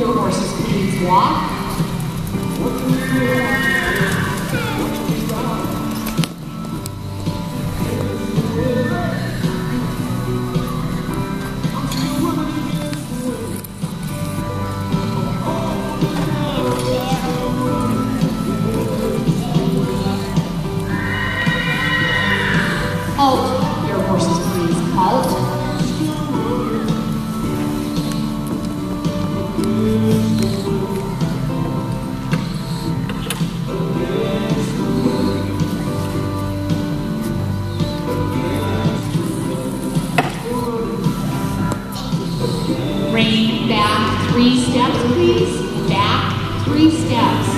your horses please walk. Halt, your horses please, halt. Rein back 3 steps, please. Back 3 steps.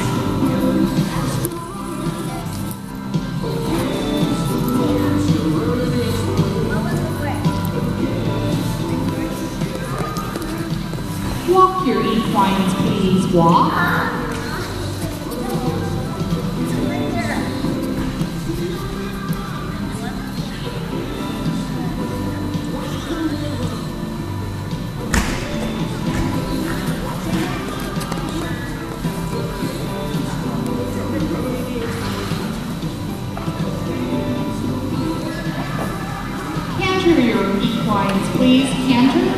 Walk your equines, please. Walk. Canter your equines, please. Canter.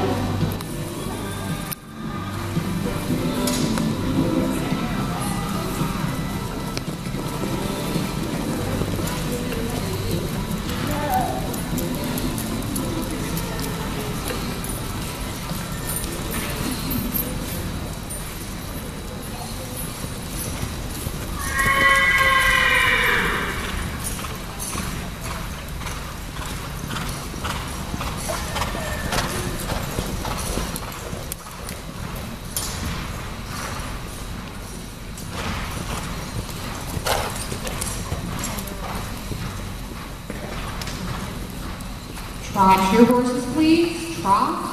Trot your horses, please. Trot.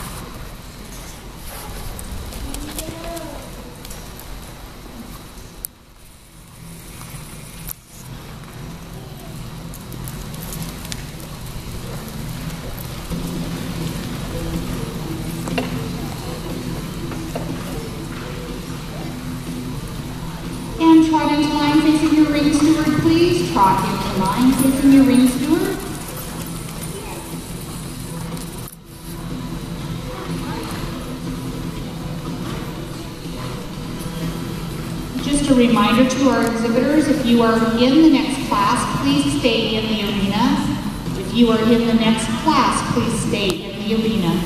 And trot into line facing your ring steward, please. Trot into line facing your ring steward. Just a reminder to our exhibitors, if you are in the next class, please stay in the arena. If you are in the next class, please stay in the arena.